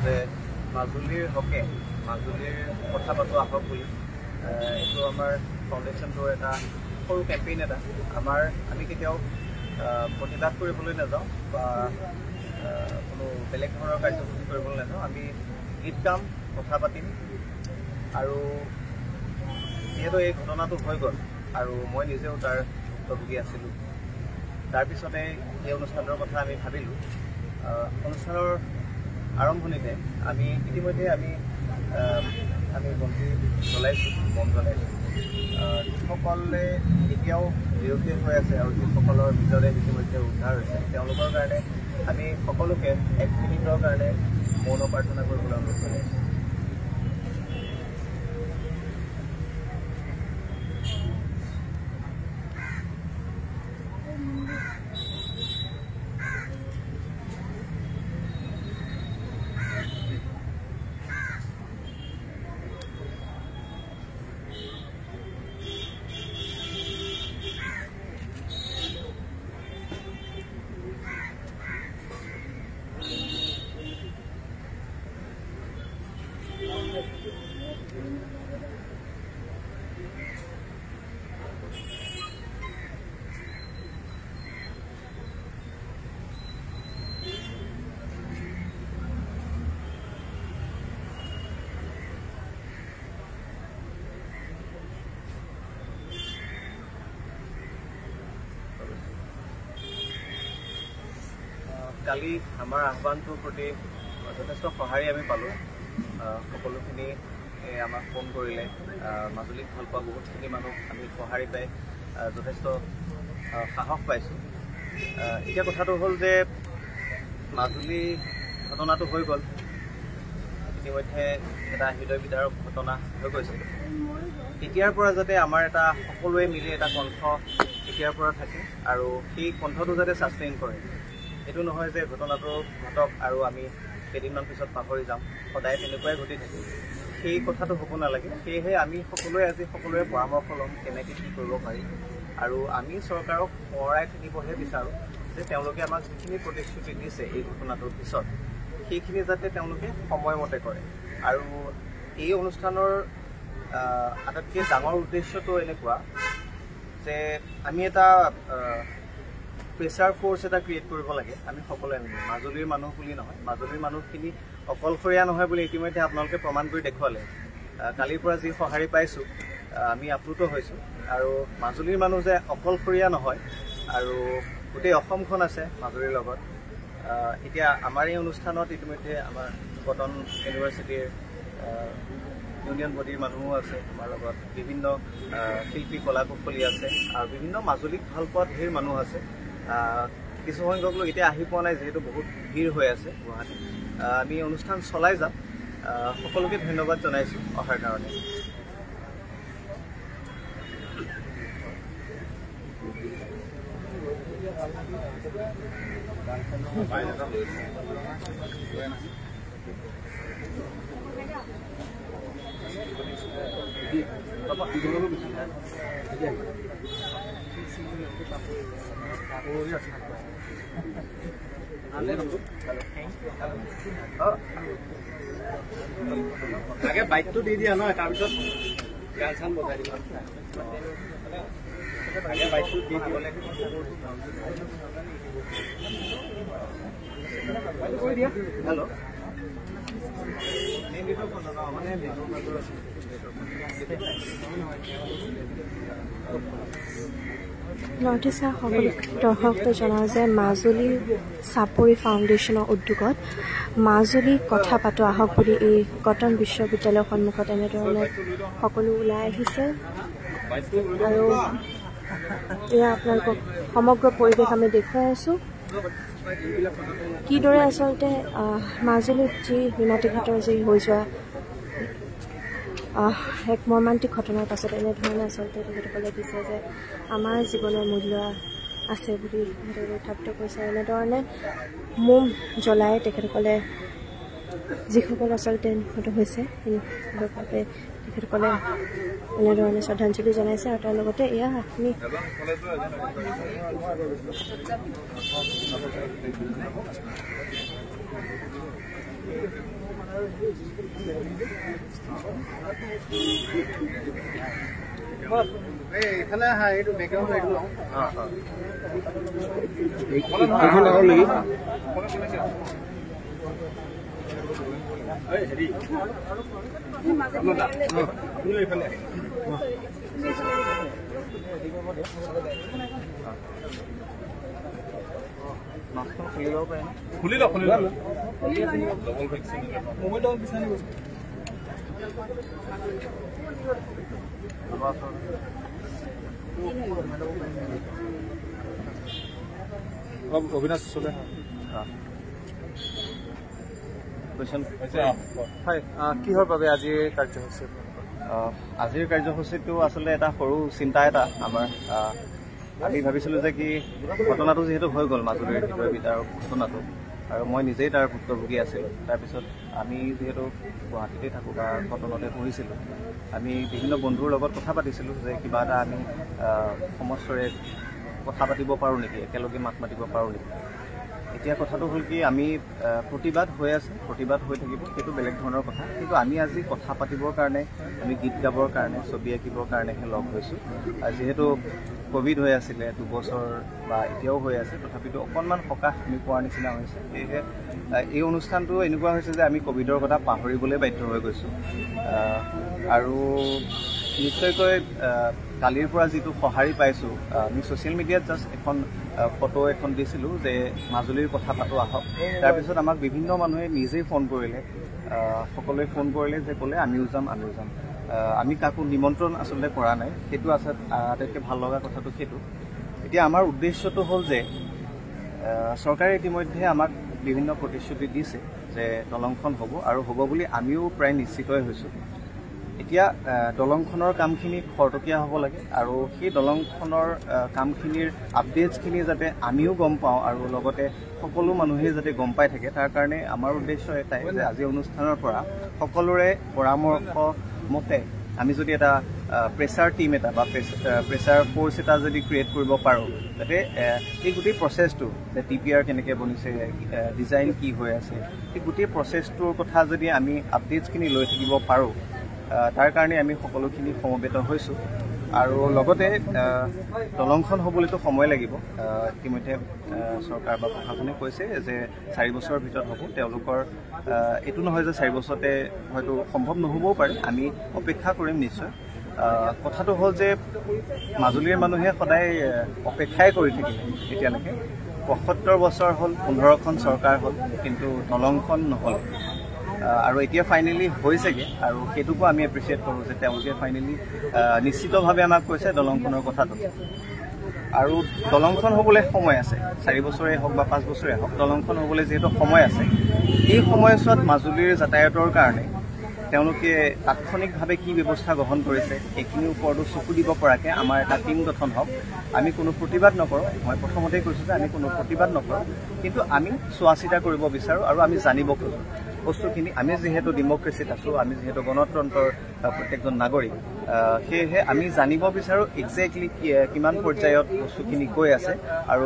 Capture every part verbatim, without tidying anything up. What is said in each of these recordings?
যে মাজুলীৰ হকে মাজুলীৰ কথা পাতো আহক বুলি এইটো আমাৰ ফাউণ্ডেশ্যনটোৰ এটা সৰু কেম্পেইন এটা আমাৰ আমি কেতিয়াও প্ৰতিবাদ কৰিবলৈ নাযাওঁ বা কোনো বেলেগ ধৰণৰ কাৰ্যসূচী কৰিবলৈ নাযাওঁ আমি গীত গাম কথা পাতিম আৰু যিহেতু এই ঘটনাটো হৈ গ'ল আৰু মই নিজেও তাৰ ভুক্তভোগী আছিলোঁ তাৰপিছতে এই অনুষ্ঠানৰ কথা আমি ভাবিলোঁ অনুষ্ঠানৰ আৰম্ভণিতে আমি ইতিমধ্যে আমি আমি বন্তি জ্বলাইছোঁ বম জ্বলাইছোঁ যিসকলে এতিয়াও নিৰুদ্দেশ হৈ আছে আৰু যিসকলৰ ভিতৰে ইতিমধ্যে উদ্ধাৰ হৈছে তেওঁলোকৰ কাৰণে আমি সকলোকে এক মিনিটৰ কাৰণে মৌন প্ৰাৰ্থনা কৰিবলৈ অনুৰোধ কৰিছোঁ কালি আমাৰ আহ্বানটোৰ প্ৰতি যথেষ্ট সঁহাৰি আমি পালোঁ সকলোখিনি আমাক ফোন কৰিলে মাজুলীক ভাল পোৱা বহুতখিনি মানুহ আমি সঁহাৰি পাই যথেষ্ট সাহস পাইছোঁ এতিয়া কথাটো হ'ল যে মাজুলী ঘটনাটো হৈ গ'ল ইতিমধ্যে এটা হৃদয় বিদাৰক ঘটনা হৈ গৈছে এতিয়াৰ পৰা যাতে আমাৰ এটা সকলোৱে মিলি এটা কণ্ঠ এতিয়াৰ পৰা থাকে আৰু সেই কণ্ঠটো যাতে ছাষ্টেইন কৰে এইটো নহয় যে ঘটনাটো ঘটক আৰু আমি কেইদিনমান পিছত পাহৰি যাম সদায় তেনেকুৱাই ঘটি থাকে সেই কথাটো হ'ব নালাগে সেয়েহে আমি সকলোৱে আজি সকলোৰে পৰামৰ্শ ল'ম কেনেকৈ কি কৰিব পাৰি আৰু আমি চৰকাৰক সোঁৱৰাই থাকিবহে বিচাৰোঁ যে তেওঁলোকে আমাক যিখিনি প্ৰতিশ্ৰুতি দিছে এই ঘটনাটোৰ পিছত সেইখিনি যাতে তেওঁলোকে সময়মতে কৰে আৰু এই অনুষ্ঠানৰ আটাইতকৈ ডাঙৰ উদ্দেশ্যটো এনেকুৱা যে আমি এটা প্ৰেছাৰ ফ'ৰ্চ এটা ক্ৰিয়েট কৰিব লাগে আমি সকলোৱে মিলি মাজুলীৰ মানুহ বুলি নহয় মাজুলীৰ মানুহখিনি অকলশৰীয়া নহয় বুলি ইতিমধ্যে আপোনালোকে প্ৰমাণ কৰি দেখুৱালে কালিৰ পৰা যি সঁহাৰি পাইছোঁ আমি আপ্লুত হৈছোঁ আৰু মাজুলীৰ মানুহ যে অকলশৰীয়া নহয় আৰু গোটেই অসমখন আছে মাজুলীৰ লগত এতিয়া আমাৰ এই অনুষ্ঠানত ইতিমধ্যে আমাৰ কটন ইউনিভাৰ্চিটিৰ ইউনিয়ন বডিৰ মানুহো আছে আমাৰ লগত বিভিন্ন শিল্পী কলা কুশলী আছে আৰু বিভিন্ন মাজুলীক ভাল পোৱা ঢেৰ মানুহ আছে কিছু সংখ্যক লোক এতিয়া আহি পোৱা নাই যিহেতু বহুত ভিৰ হৈ আছে গুৱাহাটীত আমি অনুষ্ঠান চলাই যাম সকলোকে ধন্যবাদ জনাইছোঁ অহাৰ কাৰণে আগে বাইকটো দি দিয়া নহয় তাৰপিছত গান চান বজাই দিবা আগে বাইকটো দি দিবলে হেল্ল' নৰ্থ ইষ্টৰ সকলো দৰ্শককে জনাওঁ যে মাজুলী চাপৰি ফাউণ্ডেশ্যনৰ উদ্যোগত মাজুলী কথা পাতো আহক বুলি এই কটন বিশ্ববিদ্যালয়ৰ সন্মুখত এনেধৰণে সকলো ওলাই আহিছে আৰু এয়া আপোনালোকক সমগ্ৰ পৰিৱেশ আমি দেখুৱাই আছোঁ কিদৰে আচলতে মাজুলীত যি নিমাতীঘাটৰ যি হৈ যোৱা এক মৰ্মান্তিক ঘটনাৰ পাছত এনেধৰণে আচলতে তেখেতসকলে দিছে যে আমাৰ জীৱনৰ মূল্য আছে বুলি উত্থাপিত কৰিছে এনেধৰণে মোম জ্বলাই তেখেতসকলে যিসকল আচলতে নিহত হৈছে সেইসকলে তেখেতসকলে এনেধৰণে শ্ৰদ্ধাঞ্জলি জনাইছে আৰু তাৰ লগতে এয়া আপুনি এইফালে আহা এইটো বেকগ্ৰাউণ্ড এইটো লওঁ এইখন আগৰ লাগি হেৰি এইফালে মাছখন খুলি ল'ব পাৰে খুলি লওক খুলি লওক মোবাইলটো বিচাৰি গৈছে অবিনাশ চলে হয় কিহৰ বাবে আজিৰ কাৰ্যসূচী আজিৰ কাৰ্যসূচীটো আচলতে এটা সৰু চিন্তা এটা আমাৰ আমি ভাবিছিলোঁ যে কি ঘটনাটো যিহেতু হৈ গ'ল মাজুলীৰ হৃদয় বিদাৰ ঘটনাটো আৰু মই নিজেই তাৰ ভুক্তভোগী আছিলোঁ তাৰপিছত আমি যিহেতু গুৱাহাটীতে থাকোঁ বা কটনতে পঢ়িছিলোঁ আমি বিভিন্ন বন্ধুৰ লগত কথা পাতিছিলোঁ যে কিবা এটা আমি সমস্যাৰে কথা পাতিব পাৰোঁ নেকি একেলগে মাত মাতিব পাৰোঁ নেকি এতিয়া কথাটো হ'ল কি আমি প্ৰতিবাদ হৈ আছে প্ৰতিবাদ হৈ থাকিব সেইটো বেলেগ ধৰণৰ কথা কিন্তু আমি আজি কথা পাতিবৰ কাৰণে আমি গীত গাবৰ কাৰণে ছবি আঁকিবৰ কাৰণেহে লগ হৈছোঁ যিহেতু কোভিড হৈ আছিলে দুবছৰ বা এতিয়াও হৈ আছে তথাপিতো অকণমান সকাহ আমি পোৱাৰ নিচিনা হৈছে সেয়েহে এই অনুষ্ঠানটো এনেকুৱা হৈছে যে আমি কোভিডৰ কথা পাহৰিবলৈ বাধ্য হৈ গৈছোঁ আৰু নিশ্চয়কৈ কালিৰ পৰা যিটো সঁহাৰি পাইছোঁ আমি ছ'চিয়েল মিডিয়াত জাষ্ট এখন ফটো এখন দিছিলোঁ যে মাজুলীৰ কথা পাতোঁ আহক তাৰপিছত আমাক বিভিন্ন মানুহে নিজেই ফোন কৰিলে সকলোৱে ফোন কৰিলে যে ক'লে আমিও যাম আমিও যাম আমি কাকো নিমন্ত্ৰণ আচলতে কৰা নাই সেইটো আচলতে আটাইতকৈ ভাল লগা কথাটো সেইটো এতিয়া আমাৰ উদ্দেশ্যটো হ'ল যে চৰকাৰে ইতিমধ্যে আমাক বিভিন্ন প্ৰতিশ্ৰুতি দিছে যে দলংখন হ'ব আৰু হ'ব বুলি আমিও প্ৰায় নিশ্চিতই হৈছোঁ এতিয়া দলংখনৰ কামখিনি খৰতকীয়া হ'ব লাগে আৰু সেই দলংখনৰ কামখিনিৰ আপডেটছখিনি যাতে আমিও গম পাওঁ আৰু লগতে সকলো মানুহে যাতে গম পাই থাকে তাৰ কাৰণে আমাৰ উদ্দেশ্য এটাই যে আজি অনুষ্ঠানৰ পৰা সকলোৰে পৰামৰ্শ মতে আমি যদি এটা প্ৰেছাৰ টিম এটা বা প্ৰেছাৰ ফ'ৰ্চ এটা যদি ক্ৰিয়েট কৰিব পাৰোঁ যাতে এই গোটেই প্ৰচেছটো যে টি পি আৰ কেনেকৈ বনিছে ডিজাইন কি হৈ আছে এই গোটেই প্ৰচেছটোৰ কথা যদি আমি আপডেটছখিনি লৈ থাকিব পাৰোঁ তাৰ কাৰণে আমি সকলোখিনি সমবেত হৈছোঁ আৰু লগতে দলংখন হ'বলৈতো সময় লাগিব ইতিমধ্যে চৰকাৰ বা প্ৰশাসনে কৈছে যে চাৰি বছৰৰ ভিতৰত হ'ব তেওঁলোকৰ এইটো নহয় যে চাৰি বছৰতে হয়তো সম্ভৱ নহ'বও পাৰে আমি অপেক্ষা কৰিম নিশ্চয় কথাটো হ'ল যে মাজুলীৰ মানুহে সদায় অপেক্ষাই কৰি থাকিলে এতিয়ালৈকে পঁয়সত্তৰ বছৰ হ'ল পোন্ধৰখন চৰকাৰ হ'ল কিন্তু দলংখন নহ'ল আৰু এতিয়া ফাইনেলি হৈছেগৈ আৰু সেইটোকো আমি এপ্ৰিচিয়েট কৰোঁ যে তেওঁলোকে ফাইনেলি নিশ্চিতভাৱে আমাক কৈছে দলংখনৰ কথাটো আৰু দলংখন হ'বলৈ সময় আছে চাৰি বছৰে হওক বা পাঁচ বছৰে হওক দলংখন হ'বলৈ যিহেতু সময় আছে এই সময়ছোৱাত মাজুলীৰ যাতায়াতৰ কাৰণে তেওঁলোকে তাৎক্ষণিকভাৱে কি ব্যৱস্থা গ্ৰহণ কৰিছে সেইখিনিৰ ওপৰতো চকু দিব পৰাকৈ আমাৰ এটা টীম গঠন হওক আমি কোনো প্ৰতিবাদ নকৰোঁ মই প্ৰথমতেই কৈছোঁ যে আমি কোনো প্ৰতিবাদ নকৰোঁ কিন্তু আমি চোৱা চিতা কৰিব বিচাৰোঁ আৰু আমি জানিব খোজোঁ বস্তুখিনি আমি যিহেতু ডেম'ক্ৰেচিত আছোঁ আমি যিহেতু গণতন্ত্ৰৰ প্ৰত্যেকজন নাগৰিক সেয়েহে আমি জানিব বিচাৰোঁ একজেক্টলি কিমান পৰ্যায়ত বস্তুখিনি গৈ আছে আৰু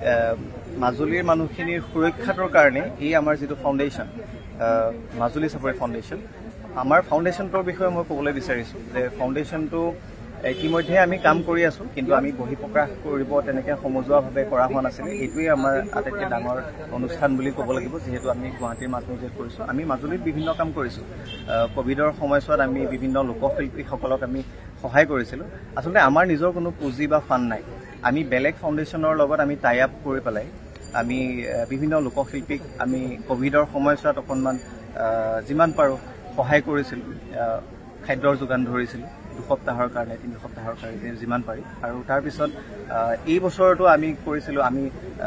মাজুলীৰ মানুহখিনিৰ সুৰক্ষাটোৰ কাৰণে এই আমাৰ যিটো ফাউণ্ডেশ্যন মাজুলী চাপৰি ফাউণ্ডেশ্যন আমাৰ ফাউণ্ডেশ্যনটোৰ বিষয়ে মই ক'বলৈ বিচাৰিছোঁ যে ফাউণ্ডেশ্যনটো ইতিমধ্যে আমি কাম কৰি আছোঁ কিন্তু আমি বহিঃপ্ৰকাশ কৰিব তেনেকৈ সমজুৱাভাৱে কৰা হোৱা নাছিলে এইটোৱেই আমাৰ আটাইতকৈ ডাঙৰ অনুষ্ঠান বুলি ক'ব লাগিব যিহেতু আমি গুৱাহাটীৰ মাজমজিয়াত কৰিছোঁ আমি মাজুলীত বিভিন্ন কাম কৰিছোঁ কোভিডৰ সময়ছোৱাত আমি বিভিন্ন লোকশিল্পীসকলক আমি সহায় কৰিছিলোঁ আচলতে আমাৰ নিজৰ কোনো পুঁজি বা ফাণ্ড নাই আমি বেলেগ ফাউণ্ডেশ্যনৰ লগত আমি টাই আপ কৰি পেলাই আমি বিভিন্ন লোকশিল্পীক আমি কোভিডৰ সময়ছোৱাত অকণমান যিমান পাৰোঁ সহায় কৰিছিলোঁ খাদ্যৰ যোগান ধৰিছিলোঁ দুসপ্তাহৰ কাৰণে তিনি সপ্তাহৰ কাৰণে যিমান পাৰি আৰু তাৰপিছত এই বছৰতো আমি কৰিছিলোঁ আমি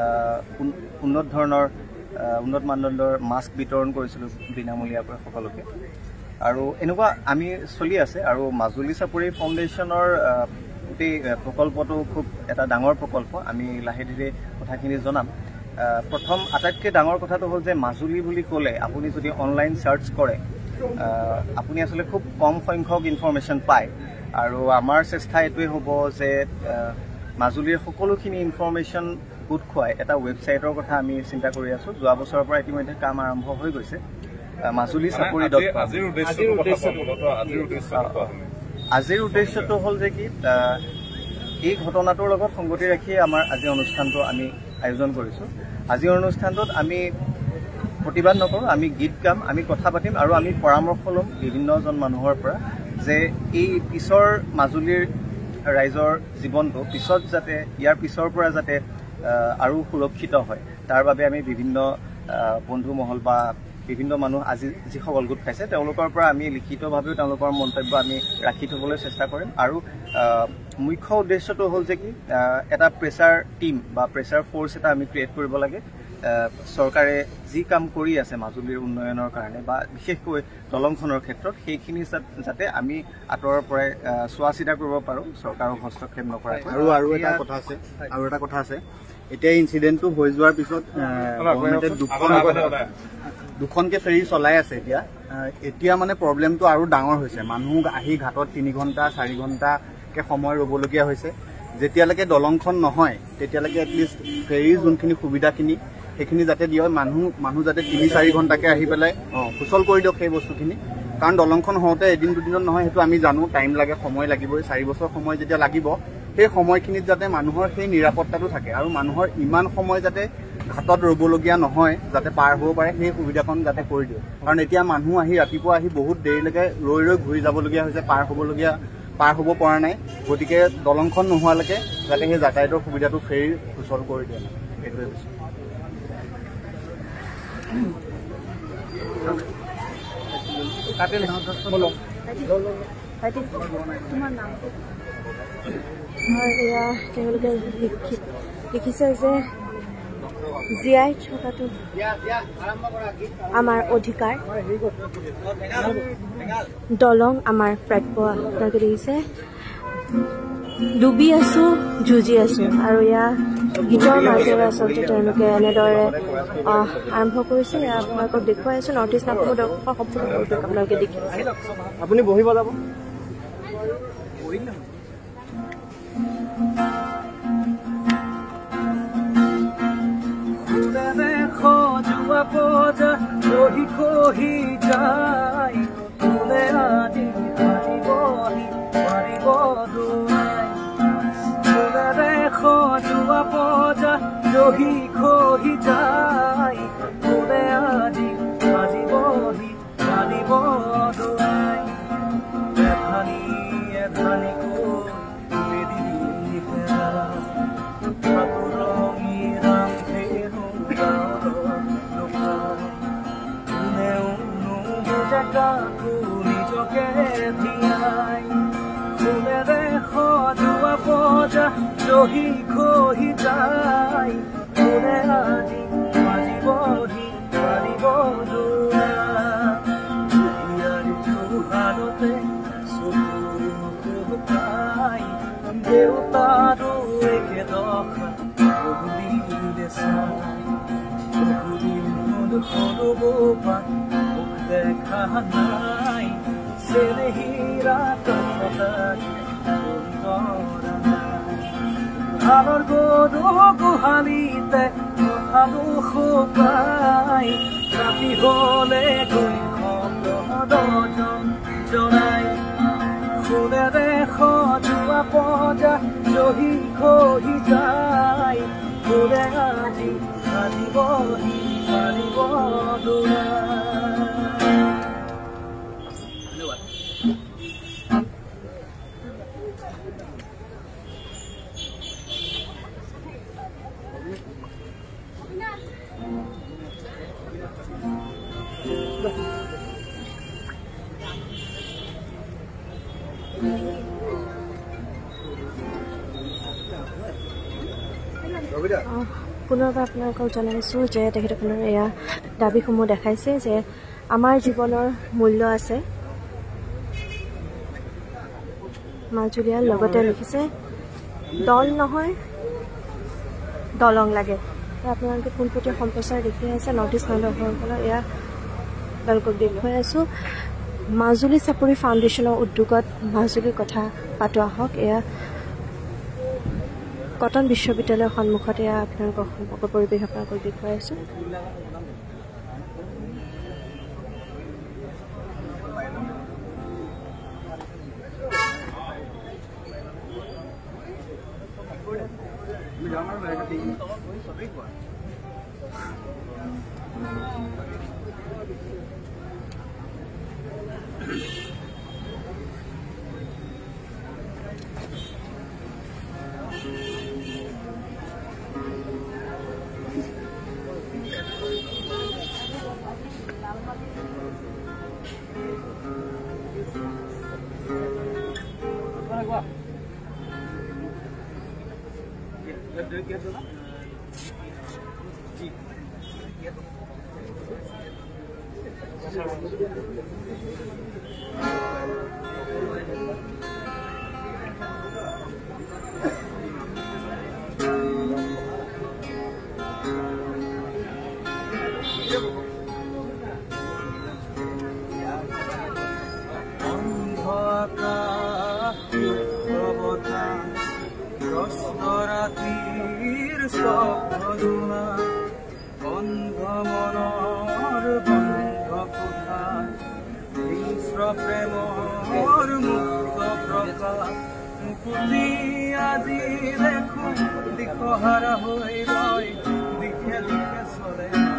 উন্নত ধৰণৰ উন্নত মানদণ্ডৰ মাস্ক বিতৰণ কৰিছিলোঁ বিনামূলীয়াকৈ সকলোকে আৰু এনেকুৱা আমি চলি আছে আৰু মাজুলী চাপৰি ফাউণ্ডেশ্যনৰ গোটেই প্ৰকল্পটো খুব এটা ডাঙৰ প্ৰকল্প আমি লাহে ধীৰে কথাখিনি জনাম প্ৰথম আটাইতকৈ ডাঙৰ কথাটো হ'ল যে মাজুলী বুলি ক'লে আপুনি যদি অনলাইন চাৰ্চ কৰে আপুনি আসলে খুব কম সংখ্যক ইনফৰমেশ্যন পায় আৰু আমাৰ চেষ্টা এইটোৱে হ'ব যে মাজুলীৰ সকলোখিনি ইনফৰমেশ্যন গোট খুৱাই এটা ৱেবছাইটৰ কথা আমি চিন্তা কৰি আছোঁ যোৱা বছৰৰ পৰা ইতিমধ্যে কাম আৰম্ভ হৈ গৈছে মাজুলী চাপৰি ডট কম। আজিৰ উদ্দেশ্যটো হ'ল যে কি এই ঘটনাটোৰ লগত সংগতি ৰাখি আমাৰ আজি অনুষ্ঠানটো আমি আয়োজন কৰিছোঁ। আজিৰ অনুষ্ঠানটোত আমি প্ৰতিবাদ নকৰোঁ, আমি গীত গাম, আমি কথা পাতিম আৰু আমি পৰামৰ্শ ল'ম বিভিন্নজন মানুহৰ পৰা যে এই পিছৰ মাজুলীৰ ৰাইজৰ জীৱনটো পিছত যাতে ইয়াৰ পিছৰ পৰা যাতে আৰু সুৰক্ষিত হয় তাৰ বাবে আমি বিভিন্ন বন্ধু মহল বা বিভিন্ন মানুহ আজি যিসকল গোট খাইছে তেওঁলোকৰ পৰা আমি লিখিতভাৱেও তেওঁলোকৰ মন্তব্য আমি ৰাখি থ'বলৈ চেষ্টা কৰিম। আৰু মুখ্য উদ্দেশ্যটো হ'ল যে কি এটা প্ৰেছাৰ টীম বা প্ৰেছাৰ ফ'ৰ্চ এটা আমি ক্ৰিয়েট কৰিব লাগে। চৰকাৰে যি কাম কৰি আছে মাজুলীৰ উন্নয়নৰ কাৰণে বা বিশেষকৈ দলংখনৰ ক্ষেত্ৰত সেইখিনি যাতে আমি আঁতৰৰ পৰাই চোৱা চিতা কৰিব পাৰোঁ চৰকাৰক হস্তক্ষেপ নকৰাকৈ। আৰু আৰু এটা কথা আছে আৰু এটা কথা আছে এতিয়া ইনচিডেণ্টটো হৈ যোৱাৰ পিছত গভৰ্ণমেণ্টে দুখন দুখনকৈ ফেৰী চলাই আছে। এতিয়া এতিয়া মানে প্ৰব্লেমটো আৰু ডাঙৰ হৈছে। মানুহ আহি ঘাটত তিনি ঘণ্টা চাৰি ঘণ্টাকৈ সময় ৰ'বলগীয়া হৈছে। যেতিয়ালৈকে দলংখন নহয় তেতিয়ালৈকে এটলিষ্ট ফেৰীৰ যোনখিনি সুবিধাখিনি সেইখিনি যাতে দিয়ে, মানুহ মানুহ যাতে তিনি চাৰি ঘণ্টাকৈ আহি পেলাই অঁ সুচল কৰি দিয়ক সেই বস্তুখিনি। কাৰণ দলংখন হওঁতে এদিন দুদিনত নহয়, সেইটো আমি জানো, টাইম লাগে, সময় লাগিবই। চাৰি বছৰ সময় যেতিয়া লাগিব সেই সময়খিনিত যাতে মানুহৰ সেই নিৰাপত্তাটো থাকে আৰু মানুহৰ ইমান সময় যাতে ঘাটত ৰ'বলগীয়া নহয়, যাতে পাৰ হ'ব পাৰে সেই সুবিধাখন যাতে কৰি দিয়ে। কাৰণ এতিয়া মানুহ আহি ৰাতিপুৱা আহি বহুত দেৰিলৈকে ৰৈ ৰৈ ঘূৰি যাবলগীয়া হৈছে, পাৰ হ'বলগীয়া পাৰ হ'ব পৰা নাই। গতিকে দলংখন নোহোৱালৈকে যাতে সেই যাতায়াতৰ সুবিধাটো ফেৰীৰ সুচল কৰি দিয়ে, সেইটোৱে কৈছোঁ। এয়া তেওঁলোকে লিখিছে যে জীয়াই থকাটো আমাৰ অধিকাৰ, দলং আমাৰ প্ৰাপ্য। আপোনালোকে দেখিছে ডুবি আছো, যুঁজি আছো। আৰু এয়া গীতৰ মাজেৰে আচলতে তেওঁলোকে এনেদৰে আৰম্ভ কৰিছে। এয়া আপোনালোকক দেখুৱাই আছো নৰ্থ ইষ্ট নাগপুৰ দৰ্শকৰ সম্পূৰ্ণ পৰিৱেশ আপোনালোকে দেখি আছে। আপুনি বহিব যাব খহি খহি যায় ফুলে আদি হাৰিবহি পাৰিব দুৱাই ফুলেৰে সজোৱা পজা খহি খহি যায় ফুলে আদি হাৰিবহি পাৰিব দুৱাই এধানি এধানিকৈ বেদিনী হেৰা ঠাকুৰঙী ৰাম ধেনু কাকো নিজকে ধিয়াই ফুলেৰে সজোৱা পজা খহি খহি যায় ফুলে আজি বাজিবহি পাৰিব দুৱাৰ জোহাৰতে চকুকাই দেউতাৰো একেদশা বহুদিনে চাই বহুদিন হল সৰুবোপা দেখা নাই চেনেহীৰা ধানৰ গৰু গোহালিতে পঠালো শুকাই ৰাতি হলে গৈ দৰ্জন জনাই ফুলেৰে সজোৱা পজা খহি খহি যায় ফুলে আজি বাজিবহি পাৰিব দুৱাৰ। পুনৰবাৰ আপোনালোকক জনাইছোঁ যে তেখেতসকলৰ এয়া দাবীসমূহ দেখাইছে যে আমাৰ জীৱনৰ মূল্য আছে। মাজুলীয়াৰ লগতে লিখিছে দল নহয় দলং লাগে। আপোনালোকে পোনপটীয়া সম্প্ৰচাৰ দেখি আছে নৰ্থ ইষ্ট নাগৰিকসকলৰ। এয়া আপোনালোকক দেখুৱাই আছোঁ মাজুলী চাপৰি ফাউণ্ডেশ্যনৰ উদ্যোগত মাজুলীৰ কথা পাতো আহক। এয়া কটন বিশ্ববিদ্যালয়ৰ সন্মুখত এয়া আপোনালোকৰ সমগ্ৰ পৰিৱেশ আপোনালোকক দেখুৱাই আছোঁ। রাতির স্বপ্নদোলা বন্ধ মনৰ বন্ধ কোঠা হিংস্ৰ প্ৰেমৰ মুক্ত প্ৰকাশ মুকুতি আজি দেখোঁ দিশহাৰা হৈ ৰয় দিশে দিশে চলে